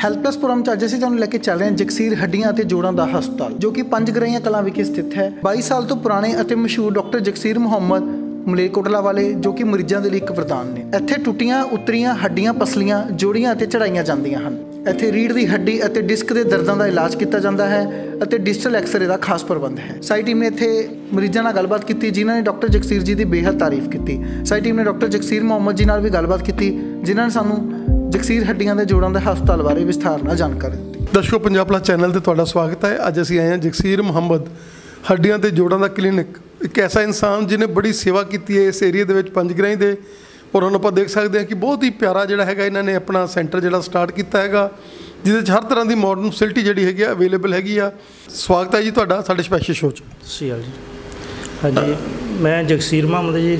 ਹੈਲਪਲੈਸਪੁਰਮ ਚ ਅੱਜ ਅਸੀਂ ਤੁਹਾਨੂੰ ਲੈ ਕੇ ਚੱਲ ਰਹੇ ਹਾਂ ਜਗਸੀਰ ਹੱਡੀਆਂ ਅਤੇ ਜੋੜਾਂ ਦਾ ਹਸਪਤਾਲ, ਜੋ ਕਿ ਪੰਜਗਰਾਈਆਂ ਕਲਾਂ ਵਿਖੇ ਸਥਿਤ ਹੈ। 22 ਸਾਲ ਤੋਂ ਪੁਰਾਣੇ ਅਤੇ ਮਸ਼ਹੂਰ ਡਾਕਟਰ ਜਗਸੀਰ ਮੁਹੰਮਦ ਮਲੇਰਕੋਟਲਾ ਵਾਲੇ, ਜੋ ਕਿ ਮਰੀਜ਼ਾਂ ਦੇ ਲਈ ਇੱਕ ਵਰਦਾਨ ਨੇ। ਇੱਥੇ ਟੁੱਟੀਆਂ ਉਤਰੀਆਂ ਹੱਡੀਆਂ, ਪਸਲੀਆਂ, ਜੋੜੀਆਂ ਅਤੇ ਚੜਾਈਆਂ ਜਾਂਦੀਆਂ ਹਨ। ਇੱਥੇ ਰੀੜ੍ਹ ਦੀ ਹੱਡੀ ਅਤੇ ਡਿਸਕ ਦੇ ਦਰਦਾਂ ਦਾ ਇਲਾਜ ਕੀਤਾ ਜਾਂਦਾ ਹੈ ਅਤੇ ਡਿਜੀਟਲ ਐਕਸਰੇ ਦਾ ਖਾਸ ਪ੍ਰਬੰਧ ਹੈ। ਸਾਡੀ ਟੀਮ ਨੇ ਇੱਥੇ ਮਰੀਜ਼ਾਂ ਨਾਲ ਗੱਲਬਾਤ ਕੀਤੀ, ਜਿਨ੍ਹਾਂ ਨੇ ਡਾਕਟਰ ਜਗਸੀਰ ਜੀ ਦੀ ਬੇਹੱਦ ਤਾਰੀਫ ਕੀਤੀ। ਸਾਡੀ ਟੀਮ ਨੇ ਡਾਕਟਰ ਜਗਸੀਰ ਮੁਹੰਮਦ ਜੀ ਨਾਲ ਵੀ ਗੱਲਬਾਤ ਕੀਤੀ, ਜਿਨ੍ਹਾਂ ਨੇ ਸਾਨੂੰ ਜਗਸੀਰ ਹੱਡੀਆਂ ਦੇ ਜੋੜਾਂ ਦੇ ਹਸਪਤਾਲ ਬਾਰੇ ਵਿਸਥਾਰ ਨਾਲ ਜਾਣਕਾਰੀ ਦਿੱਤੀ। ਦਰਸ਼ਕੋ, ਪੰਜਾਬ ਪਲੱਸ ਚੈਨਲ 'ਤੇ ਤੁਹਾਡਾ ਸਵਾਗਤ ਹੈ। ਅੱਜ ਅਸੀਂ ਆਏ ਹਾਂ ਜਗਸੀਰ ਮੁਹੰਮਦ ਹੱਡੀਆਂ ਤੇ ਜੋੜਾਂ ਦਾ ਕਲੀਨਿਕ। ਇੱਕ ਐਸਾ ਇਨਸਾਨ ਜਿਹਨੇ ਬੜੀ ਸੇਵਾ ਕੀਤੀ ਹੈ ਇਸ ਏਰੀਏ ਦੇ ਵਿੱਚ ਪੰਜਗਰਾਈ ਦੇ, ਔਰ ਹੁਣ ਆਪਾਂ ਦੇਖ ਸਕਦੇ ਹਾਂ ਕਿ ਬਹੁਤ ਹੀ ਪਿਆਰਾ ਜਿਹੜਾ ਹੈਗਾ ਇਹਨਾਂ ਨੇ ਆਪਣਾ ਸੈਂਟਰ ਜਿਹੜਾ ਸਟਾਰਟ ਕੀਤਾ ਹੈਗਾ, ਜਿਹਦੇ 'ਚ ਹਰ ਤਰ੍ਹਾਂ ਦੀ ਮਾਡਰਨ ਫੈਸਿਲਿਟੀ ਜਿਹੜੀ ਹੈਗੀ ਆ ਅਵੇਲੇਬਲ ਹੈਗੀ ਆ। ਸਵਾਗਤ ਹੈ ਜੀ ਤੁਹਾਡਾ ਸਾਡੇ ਸਪੈਸ਼ਲ ਸ਼ੋਅ 'ਚ। ਸਤਿ ਸ਼੍ਰੀ ਅਕਾਲ ਜੀ। ਹਾਂਜੀ, ਮੈਂ ਜਗਸੀਰ ਮੁਹੰਮਦ ਜੀ,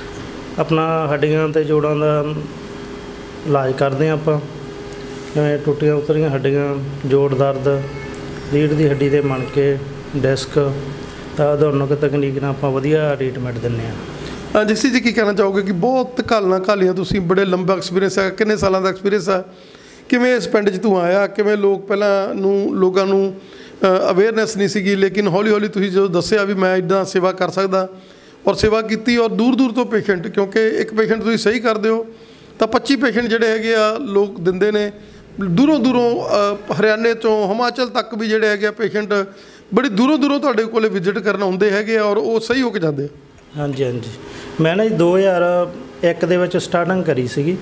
ਆਪਣਾ ਹੱਡੀਆਂ ਤੇ ਜੋੜਾਂ ਦਾ ਇਲਾਜ ਕਰਦੇ ਹਾਂ ਆਪਾਂ। ਜਿਵੇਂ ਟੁੱਟੀਆਂ ਉਤਰੀਆਂ ਹੱਡੀਆਂ, ਜੋੜ ਦਰਦ, ਰੀੜ੍ਹ ਦੀ ਹੱਡੀ ਦੇ ਮਣਕੇ, ਡਿਸਕ ਤਾਂ ਆਧੁਨਿਕ ਤਕਨੀਕ ਨਾਲ ਆਪਾਂ ਵਧੀਆ ਟਰੀਟਮੈਂਟ ਦਿੰਦੇ ਹਾਂ। ਜਗਸੀਰ ਜੀ, ਕੀ ਕਹਿਣਾ ਚਾਹੋਗੇ ਕਿ ਬਹੁਤ ਘਾਲੀਆਂ ਤੁਸੀਂ, ਬੜੇ ਲੰਬਾ ਐਕਸਪੀਰੀਅੰਸ ਹੈ, ਕਿੰਨੇ ਸਾਲਾਂ ਦਾ ਐਕਸਪੀਰੀਅੰਸ ਹੈ, ਕਿਵੇਂ ਇਸ ਪਿੰਡ 'ਚ ਤੂੰ ਆਇਆ, ਕਿਵੇਂ ਲੋਕਾਂ ਨੂੰ ਅਵੇਅਰਨੈਸ ਨਹੀਂ ਸੀਗੀ, ਲੇਕਿਨ ਹੌਲੀ ਹੌਲੀ ਤੁਸੀਂ ਜਦੋਂ ਦੱਸਿਆ ਵੀ ਮੈਂ ਇੱਦਾਂ ਸੇਵਾ ਕਰ ਸਕਦਾ, ਔਰ ਸੇਵਾ ਕੀਤੀ, ਔਰ ਦੂਰ ਦੂਰ ਤੋਂ ਪੇਸ਼ੈਂਟ, ਕਿਉਂਕਿ ਇੱਕ ਪੇਸ਼ੈਂਟ ਤੁਸੀਂ ਸਹੀ ਕਰਦੇ ਹੋ ਤਾਂ 25 ਪੇਸ਼ੈਂਟ ਜਿਹੜੇ ਹੈਗੇ ਆ ਲੋਕ ਦਿੰਦੇ ਨੇ, ਦੂਰੋਂ ਹਰਿਆਣੇ ਤੋਂ ਹਿਮਾਚਲ ਤੱਕ ਵੀ ਜਿਹੜੇ ਹੈਗੇ ਆ ਪੇਸ਼ੈਂਟ ਬੜੀ ਦੂਰੋਂ ਤੁਹਾਡੇ ਕੋਲ ਵਿਜ਼ਿਟ ਕਰਨ ਆਉਂਦੇ ਹੈਗੇ ਆ, ਔਰ ਉਹ ਸਹੀ ਹੋ ਕੇ ਜਾਂਦੇ ਆ। ਹਾਂਜੀ, ਮੈਂ ਨਾ ਜੀ 2001 ਦੇ ਵਿੱਚ ਸਟਾਰਟਿੰਗ ਕਰੀ ਸੀਗੀ।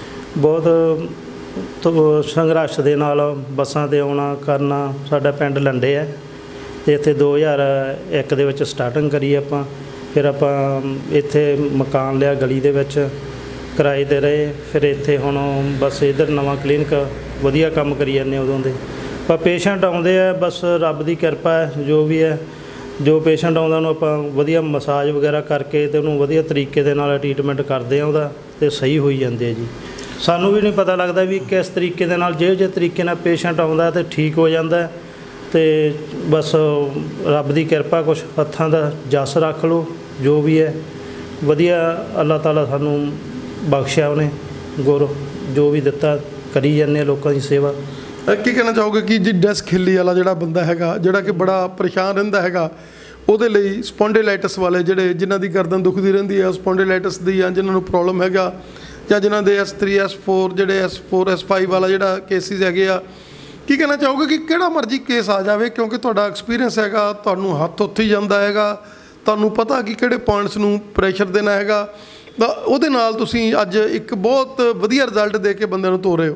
ਬਹੁਤ ਸੰਘਰਸ਼ ਦੇ ਨਾਲ ਬੱਸਾਂ 'ਤੇ ਆਉਣਾ ਕਰਨਾ। ਸਾਡਾ ਪਿੰਡ ਲੰਡੇ ਹੈ ਅਤੇ ਇੱਥੇ 2001 ਦੇ ਵਿੱਚ ਸਟਾਰਟਿੰਗ ਕਰੀ ਆਪਾਂ। ਫਿਰ ਆਪਾਂ ਇੱਥੇ ਮਕਾਨ ਲਿਆ ਗਲੀ ਦੇ ਵਿੱਚ, ਕਿਰਾਏ 'ਤੇ ਰਹੇ। ਫਿਰ ਇੱਥੇ ਹੁਣ ਬਸ ਇੱਧਰ ਨਵਾਂ ਕਲੀਨਿਕ ਵਧੀਆ ਕੰਮ ਕਰੀ ਜਾਂਦੇ ਉਦੋਂ ਦੇ। ਪਰ ਪੇਸ਼ੈਂਟ ਆਉਂਦੇ ਆ, ਬਸ ਰੱਬ ਦੀ ਕਿਰਪਾ ਹੈ। ਜੋ ਵੀ ਹੈ, ਜੋ ਪੇਸ਼ੈਂਟ ਆਉਂਦਾ ਉਹਨੂੰ ਆਪਾਂ ਵਧੀਆ ਮਸਾਜ ਵਗੈਰਾ ਕਰਕੇ ਅਤੇ ਉਹਨੂੰ ਵਧੀਆ ਤਰੀਕੇ ਦੇ ਨਾਲ ਟਰੀਟਮੈਂਟ ਕਰਦੇ ਹਾਂ ਉਹਦਾ, ਅਤੇ ਸਹੀ ਹੋਈ ਜਾਂਦੇ ਆ ਜੀ। ਸਾਨੂੰ ਵੀ ਨਹੀਂ ਪਤਾ ਲੱਗਦਾ ਵੀ ਕਿਸ ਤਰੀਕੇ ਦੇ ਨਾਲ, ਜਿਹੇ ਤਰੀਕੇ ਨਾਲ ਪੇਸ਼ੈਂਟ ਆਉਂਦਾ ਅਤੇ ਠੀਕ ਹੋ ਜਾਂਦਾ। ਅਤੇ ਬਸ ਰੱਬ ਦੀ ਕਿਰਪਾ, ਕੁਛ ਹੱਥਾਂ ਦਾ ਜਸ ਰੱਖ ਲਓ, ਜੋ ਵੀ ਹੈ ਵਧੀਆ ਅੱਲਾਹ ਤਾਲਾ ਸਾਨੂੰ ਬਖਸ਼ਿਆ, ਉਹਨੇ ਗੁਰ ਜੋ ਵੀ ਦਿੱਤਾ, ਕਰੀ ਜਾਂਦੇ ਆ ਲੋਕਾਂ ਦੀ ਸੇਵਾ। ਕੀ ਕਹਿਣਾ ਚਾਹੋਗੇ ਕਿ ਜੀ ਡਿਸਕ ਹਿੱਲੀ ਵਾਲਾ ਜਿਹੜਾ ਬੰਦਾ ਹੈਗਾ, ਜਿਹੜਾ ਕਿ ਬੜਾ ਪਰੇਸ਼ਾਨ ਰਹਿੰਦਾ ਹੈਗਾ, ਉਹਦੇ ਲਈ ਸਪੌਂਡੇਲਾਈਟਿਸ ਵਾਲੇ ਜਿਨ੍ਹਾਂ ਦੀ ਗਰਦਨ ਦੁਖਦੀ ਰਹਿੰਦੀ ਹੈ, ਸਪੌਂਡੇਲਾਈਟਿਸ ਦੀ, ਜਾਂ ਜਿਨ੍ਹਾਂ ਨੂੰ ਪ੍ਰੋਬਲਮ ਹੈਗਾ, ਜਾਂ ਜਿਨ੍ਹਾਂ ਦੇ S3 S4 ਜਿਹੜੇ S4 S5 ਵਾਲਾ ਜਿਹੜਾ ਕੇਸਿਸ ਹੈਗੇ ਆ, ਕੀ ਕਹਿਣਾ ਚਾਹੋਗੇ ਕਿ ਕਿਹੜਾ ਮਰਜ਼ੀ ਕੇਸ ਆ ਜਾਵੇ, ਕਿਉਂਕਿ ਤੁਹਾਡਾ ਐਕਸਪੀਰੀਅੰਸ ਹੈਗਾ, ਤੁਹਾਨੂੰ ਹੱਥ ਉੱਥੇ ਹੀ ਜਾਂਦਾ ਹੈਗਾ, ਤੁਹਾਨੂੰ ਪਤਾ ਕਿ ਕਿਹੜੇ ਪੁਆਇੰਟਸ ਨੂੰ ਪ੍ਰੈਸ਼ਰ ਦੇਣਾ ਹੈਗਾ, ਤਾਂ ਉਹਦੇ ਨਾਲ ਤੁਸੀਂ ਅੱਜ ਇੱਕ ਬਹੁਤ ਵਧੀਆ ਰਿਜ਼ਲਟ ਦੇ ਕੇ ਬੰਦਿਆਂ ਨੂੰ ਤੋਰ ਰਹੇ ਹੋ।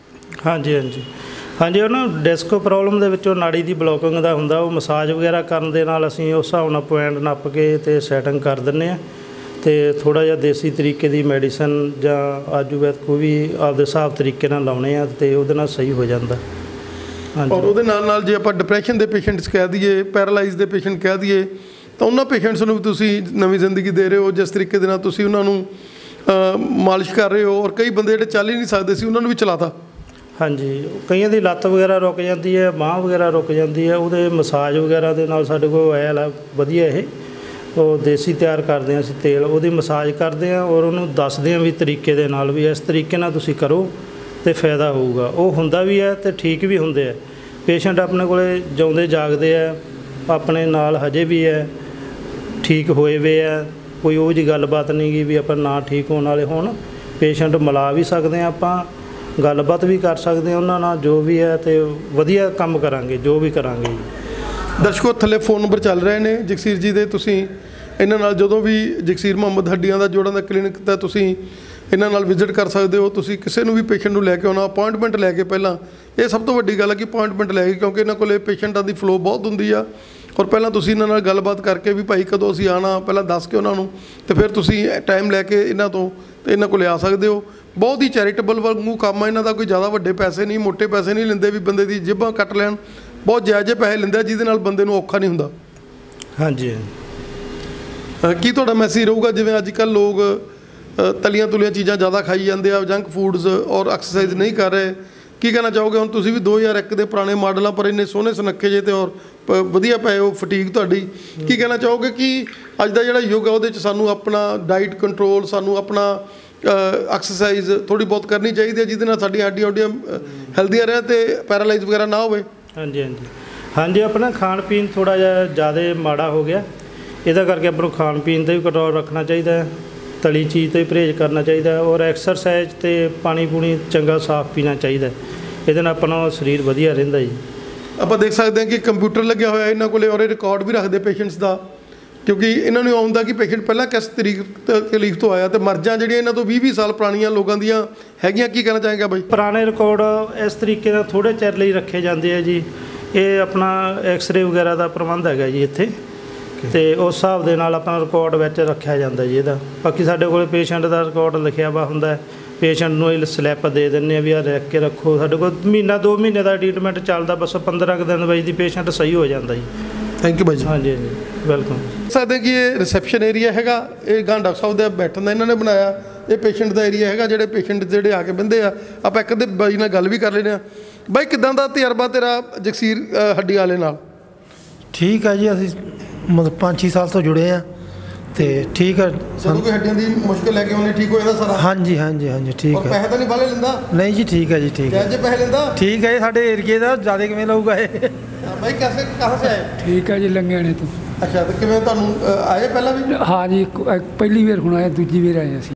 ਹਾਂਜੀ, ਉਹ ਨਾ ਡਿਸਕ ਪ੍ਰੋਬਲਮ ਦੇ ਵਿੱਚੋਂ ਨਾੜੀ ਦੀ ਬਲੋਕਿੰਗ ਦਾ ਹੁੰਦਾ। ਉਹ ਮਸਾਜ ਵਗੈਰਾ ਕਰਨ ਦੇ ਨਾਲ ਅਸੀਂ ਉਸ ਹਿਸਾਬ ਨਾਲ ਪੁਆਇੰਟ ਨੱਪ ਕੇ ਅਤੇ ਸੈਟਿੰਗ ਕਰ ਦਿੰਦੇ ਹਾਂ। ਅਤੇ ਥੋੜ੍ਹਾ ਜਿਹਾ ਦੇਸੀ ਤਰੀਕੇ ਦੀ ਮੈਡੀਸਨ ਜਾਂ ਆਯੁਰਵੈਦ ਕੋਈ ਵੀ ਆਪਦੇ ਹਿਸਾਬ ਤਰੀਕੇ ਨਾਲ ਲਾਉਣੇ ਆ, ਅਤੇ ਉਹਦੇ ਨਾਲ ਸਹੀ ਹੋ ਜਾਂਦਾ। ਹਾਂਜੀ, ਔਰ ਉਹਦੇ ਨਾਲ ਜੇ ਆਪਾਂ ਡਿਪਰੈਸ਼ਨ ਦੇ ਪੇਸ਼ੈਂਟਸ ਕਹਿ ਦਈਏ, ਪੈਰਾਲਾਈਜ਼ ਦੇ ਪੇਸ਼ੈਂਟ ਕਹਿ ਦਈਏ, ਤਾਂ ਉਹਨਾਂ ਪੇਸ਼ੈਂਟਸ ਨੂੰ ਵੀ ਤੁਸੀਂ ਨਵੀਂ ਜ਼ਿੰਦਗੀ ਦੇ ਰਹੇ ਹੋ। ਜਿਸ ਤਰੀਕੇ ਦੇ ਨਾਲ ਤੁਸੀਂ ਉਹਨਾਂ ਨੂੰ ਮਾਲਿਸ਼ ਕਰ ਰਹੇ ਹੋ, ਔਰ ਕਈ ਬੰਦੇ ਜਿਹੜੇ ਚੱਲ ਹੀ ਨਹੀਂ ਸਕਦੇ ਸੀ, ਉਹਨਾਂ ਨੂੰ ਵੀ ਚਲਾਤਾ। ਹਾਂਜੀ, ਕਈਆਂ ਦੀ ਲੱਤ ਵਗੈਰਾ ਰੁਕ ਜਾਂਦੀ ਹੈ, ਬਾਂਹ ਵਗੈਰਾ ਰੁਕ ਜਾਂਦੀ ਹੈ, ਉਹਦੇ ਮਸਾਜ ਵਗੈਰਾ ਦੇ ਨਾਲ ਸਾਡੇ ਕੋਲ ਆਇਲ ਆ ਵਧੀਆ। ਇਹ ਉਹ ਦੇਸੀ ਤਿਆਰ ਕਰਦੇ ਹਾਂ ਅਸੀਂ ਤੇਲ, ਉਹਦੀ ਮਸਾਜ ਕਰਦੇ ਹਾਂ, ਔਰ ਉਹਨੂੰ ਦੱਸਦੇ ਹਾਂ ਵੀ ਤਰੀਕੇ ਦੇ ਨਾਲ ਵੀ ਇਸ ਤਰੀਕੇ ਨਾਲ ਤੁਸੀਂ ਕਰੋ ਅਤੇ ਫਾਇਦਾ ਹੋਊਗਾ। ਉਹ ਹੁੰਦਾ ਵੀ ਹੈ ਅਤੇ ਠੀਕ ਵੀ ਹੁੰਦੇ ਆ। ਪੇਸ਼ੈਂਟ ਆਪਣੇ ਕੋਲ ਜਿਉਂਦੇ ਜਾਗਦੇ ਆ, ਆਪਣੇ ਨਾਲ ਹਜੇ ਵੀ ਹੈ, ਠੀਕ ਹੋਏ ਵੇ ਆ। ਕੋਈ ਉਹ ਜਿਹੀ ਗੱਲਬਾਤ ਨਹੀਂ ਗੀ ਵੀ ਆਪਾਂ ਨਾ ਠੀਕ ਹੋਣ ਵਾਲੇ ਹੋਣ। ਪੇਸ਼ੈਂਟ ਮਿਲਾ ਵੀ ਸਕਦੇ ਹਾਂ, ਆਪਾਂ ਗੱਲਬਾਤ ਵੀ ਕਰ ਸਕਦੇ ਹਾਂ ਉਹਨਾਂ ਨਾਲ, ਜੋ ਵੀ ਹੈ, ਅਤੇ ਵਧੀਆ ਕੰਮ ਕਰਾਂਗੇ ਜੋ ਵੀ ਕਰਾਂਗੇ ਜੀ। ਦਰਸ਼ਕੋ, ਥੱਲੇ ਫ਼ੋਨ ਨੰਬਰ ਚੱਲ ਰਹੇ ਨੇ ਜਗਸੀਰ ਜੀ ਦੇ। ਤੁਸੀਂ ਇਹਨਾਂ ਨਾਲ ਜਦੋਂ ਵੀ ਜਗਸੀਰ ਮੁਹੰਮਦ ਹੱਡੀਆਂ ਦਾ ਜੋੜਾਂ ਦਾ ਕਲੀਨਿਕ ਤਾਂ ਤੁਸੀਂ ਇਹਨਾਂ ਨਾਲ ਵਿਜ਼ਿਟ ਕਰ ਸਕਦੇ ਹੋ। ਤੁਸੀਂ ਕਿਸੇ ਨੂੰ ਵੀ ਪੇਸ਼ੈਂਟ ਨੂੰ ਲੈ ਕੇ ਆਉਣਾ, ਅਪੋਆਇੰਟਮੈਂਟ ਲੈ ਕੇ, ਪਹਿਲਾਂ ਇਹ ਸਭ ਤੋਂ ਵੱਡੀ ਗੱਲ ਹੈ ਕਿ ਅਪੋਆਇੰਟਮੈਂਟ ਲੈ ਕੇ, ਕਿਉਂਕਿ ਇਹਨਾਂ ਕੋਲ ਪੇਸ਼ੈਂਟਾਂ ਦੀ ਫਲੋ ਬਹੁਤ ਹੁੰਦੀ ਆ, ਔਰ ਪਹਿਲਾਂ ਤੁਸੀਂ ਇਹਨਾਂ ਨਾਲ ਗੱਲਬਾਤ ਕਰਕੇ ਵੀ ਭਾਈ ਕਦੋਂ ਅਸੀਂ ਆਉਣਾ, ਪਹਿਲਾਂ ਦੱਸ ਕੇ ਉਹਨਾਂ ਨੂੰ, ਅਤੇ ਫਿਰ ਤੁਸੀਂ ਟਾਈਮ ਲੈ ਕੇ ਇਹਨਾਂ ਤੋਂ ਅਤੇ ਇਹਨਾਂ ਕੋਲ ਆ ਸਕਦੇ ਹੋ। ਬਹੁਤ ਹੀ ਚੈਰੀਟੇਬਲ ਵਾਂਗੂ ਕੰਮ ਆ ਇਹਨਾਂ ਦਾ, ਕੋਈ ਜ਼ਿਆਦਾ ਵੱਡੇ ਪੈਸੇ ਨਹੀਂ, ਮੋਟੇ ਪੈਸੇ ਨਹੀਂ ਲੈਂਦੇ ਵੀ ਬੰਦੇ ਦੀ ਜੇਬਾਂ ਕੱਟ ਲੈਣ। ਬਹੁਤ ਜਾਇਜ਼ ਪੈਸੇ ਲੈਂਦੇ, ਜਿਹਦੇ ਨਾਲ ਬੰਦੇ ਨੂੰ ਔਖਾ ਨਹੀਂ ਹੁੰਦਾ। ਹਾਂਜੀ, ਕੀ ਤੁਹਾਡਾ ਮੈਸੇਜ ਰਹੂਗਾ, ਜਿਵੇਂ ਅੱਜ ਕੱਲ੍ਹ ਲੋਕ ਤਲੀਆਂ ਤੁਲੀਆਂ ਚੀਜ਼ਾਂ ਜ਼ਿਆਦਾ ਖਾਈ ਜਾਂਦੇ ਆ, ਜੰਕ ਫੂਡਸ, ਔਰ ਐਕਸਰਸਾਈਜ਼ ਨਹੀਂ ਕਰ ਰਹੇ, ਕੀ ਕਹਿਣਾ ਚਾਹੋਗੇ? ਹੁਣ ਤੁਸੀਂ ਵੀ 2001 ਦੇ ਪੁਰਾਣੇ ਮਾਡਲਾਂ ਪਰ ਇੰਨੇ ਸੋਹਣੇ ਸੁਨੱਖੇ ਜੇ, ਅਤੇ ਔਰ ਵਧੀਆ ਪਏ ਹੋ, ਫਟੀਕ ਤੁਹਾਡੀ, ਕੀ ਕਹਿਣਾ ਚਾਹੋਗੇ ਕਿ ਅੱਜ ਦਾ ਜਿਹੜਾ ਯੁੱਗ ਆ ਉਹਦੇ 'ਚ ਸਾਨੂੰ ਆਪਣਾ ਡਾਈਟ ਕੰਟਰੋਲ, ਸਾਨੂੰ ਆਪਣਾ ਐਕਸਰਸਾਈਜ਼ ਥੋੜੀ ਬਹੁਤ ਕਰਨੀ ਚਾਹੀਦੀ ਹੈ, ਜਿਹਦੇ ਨਾਲ ਸਾਡੀਆਂ ਹੱਡੀਆਂ ਹੈਲਦੀਆਂ ਰਹਿਣ ਤੇ ਪੈਰਾਲਾਈਜ਼ ਵਗੈਰਾ ਨਾ ਹੋਵੇ। ਹਾਂਜੀ ਹਾਂਜੀ ਹਾਂਜੀ, ਆਪਣਾ ਖਾਣ ਪੀਣ ਥੋੜ੍ਹਾ ਜਿਹਾ ਜ਼ਿਆਦਾ ਮਾੜਾ ਹੋ ਗਿਆ, ਇਹਦਾ ਕਰਕੇ ਆਪਾਂ ਨੂੰ ਖਾਣ ਪੀਣ 'ਤੇ ਵੀ ਕੰਟਰੋਲ ਰੱਖਣਾ ਚਾਹੀਦਾ ਹੈ, ਤਲੀ ਚੀਜ਼ ਤੋਂ ਹੀ ਪਰਹੇਜ਼ ਕਰਨਾ ਚਾਹੀਦਾ ਹੈ, ਔਰ ਐਕਸਰਸਾਈਜ਼ ਅਤੇ ਪਾਣੀ ਪੂਣੀ ਚੰਗਾ ਸਾਫ਼ ਪੀਣਾ ਚਾਹੀਦਾ, ਇਹਦੇ ਨਾਲ ਆਪਣਾ ਸਰੀਰ ਵਧੀਆ ਰਹਿੰਦਾ ਜੀ। ਆਪਾਂ ਦੇਖ ਸਕਦੇ ਹਾਂ ਕਿ ਕੰਪਿਊਟਰ ਲੱਗਿਆ ਹੋਇਆ ਇਹਨਾਂ ਕੋਲੇ, ਔਰ ਇਹ ਰਿਕਾਰਡ ਵੀ ਰੱਖਦੇ ਪੇਸ਼ੈਂਟਸ ਦਾ, ਕਿਉਂਕਿ ਇਹਨਾਂ ਨੂੰ ਆਉਂਦਾ ਕਿ ਪੇਸ਼ੈਂਟ ਪਹਿਲਾਂ ਕਿਸ ਤਕਲੀਫ ਤੋਂ ਆਇਆ, ਤੇ ਮਰਜ਼ਾਂ ਜਿਹੜੀਆਂ ਇਹਨਾਂ ਤੋਂ 20-20 ਸਾਲ ਪੁਰਾਣੀਆਂ ਲੋਕਾਂ ਦੀਆਂ ਹੈਗੀਆਂ। ਕੀ ਕਹਿਣਾ ਚਾਹੇਗਾ ਬਾਈ? ਪੁਰਾਣੇ ਰਿਕਾਰਡ ਇਸ ਤਰੀਕੇ ਨਾਲ ਥੋੜ੍ਹੇ ਚਿਰ ਲਈ ਰੱਖੇ ਜਾਂਦੇ ਆ ਜੀ। ਇਹ ਆਪਣਾ ਐਕਸਰੇ ਵਗੈਰਾ ਦਾ ਪ੍ਰਬੰਧ ਹੈਗਾ ਜੀ ਇੱਥੇ, ਅਤੇ ਉਸ ਹਿਸਾਬ ਦੇ ਨਾਲ ਆਪਣਾ ਰਿਕਾਰਡ ਵਿੱਚ ਰੱਖਿਆ ਜਾਂਦਾ ਜੀ ਇਹਦਾ। ਬਾਕੀ ਸਾਡੇ ਕੋਲ ਪੇਸ਼ੈਂਟ ਦਾ ਰਿਕਾਰਡ ਲਿਖਿਆ ਵਾ ਹੁੰਦਾ, ਪੇਸ਼ੈਂਟ ਨੂੰ ਇਹ ਸਲਿੱਪ ਦੇ ਦਿੰਦੇ ਆ ਵੀ ਆਹ ਲਿਖ ਕੇ ਰੱਖੋ। ਸਾਡੇ ਕੋਲ ਮਹੀਨਾ 2 ਮਹੀਨੇ ਦਾ ਟਰੀਟਮੈਂਟ ਚੱਲਦਾ, ਬਸ 15 ਕੁ ਦਿਨ ਬਾਈ ਦੀ ਪੇਸ਼ੈਂਟ ਸਹੀ ਹੋ ਜਾਂਦਾ ਜੀ। ਥੈਂਕ ਯੂ ਬਾਈ ਜੀ। ਹਾਂਜੀ ਹਾਂਜੀ, ਵੈਲਕਮ। ਸਕਦੇ ਕਿ ਇਹ ਰਿਸੈਪਸ਼ਨ ਏਰੀਆ ਹੈਗਾ, ਇਹ ਗਾਂ ਡਾਕਟਰ ਸਾਹਿਬ ਦਾ ਬੈਠਣ ਦਾ ਇਹਨਾਂ ਨੇ ਬਣਾਇਆ, ਇਹ ਪੇਸ਼ੈਂਟ ਦਾ ਏਰੀਆ ਹੈਗਾ, ਜਿਹੜੇ ਪੇਸ਼ੈਂਟ ਜਿਹੜੇ ਆ ਕੇ ਬਹਿੰਦੇ ਆ। ਆਪਾਂ ਇੱਕ ਅੱਧੇ ਬਾਈ ਨਾਲ ਗੱਲ ਵੀ ਕਰ ਲੈਂਦੇ ਹਾਂ। ਬਾਈ, ਕਿੱਦਾਂ ਦਾ ਤਜਰਬਾ ਤੇਰਾ ਜਗਸੀਰ ਹੱਡੀ ਵਾਲੇ ਨਾਲ? ਠੀਕ ਹੈ ਜੀ, ਅਸੀਂ ਮਤਲਬ 5-6 ਸਾਲ ਤੋਂ ਜੁੜੇ ਆ ਤੇ ਠੀਕ ਹੈ। ਸਾਨੂੰ ਕੋਈ ਹੱਡੀਆਂ ਦੀ ਮੁਸ਼ਕਿਲ ਲੈ ਕੇ ਉਹਨੇ ਠੀਕ ਹੋ ਜਾਂਦਾ ਸਾਰਾ? ਹਾਂਜੀ ਹਾਂਜੀ ਹਾਂਜੀ, ਠੀਕ ਹੈ। ਪੈਸੇ ਤਾਂ ਨਹੀਂ ਬਾਲੇ ਲੈਂਦਾ? ਨਹੀਂ ਜੀ, ਠੀਕ ਹੈ ਜੀ, ਠੀਕ ਹੈ। ਜੇ ਪੈਸੇ ਲੈਂਦਾ ठीक है, ਸਾਡੇ ਏਰੀਏ ਦਾ ਜ਼ਿਆਦਾ ਕਿਵੇਂ ਲਊਗਾ ਇਹ? भाई कैसे कहाँ से आए? ठीक है जी, लंघियाने तो। अच्छा, तो किवें तुहानूं आए पहला भी? हाँ जी, पहली बार हुण आए, दूजी बार आए असीं।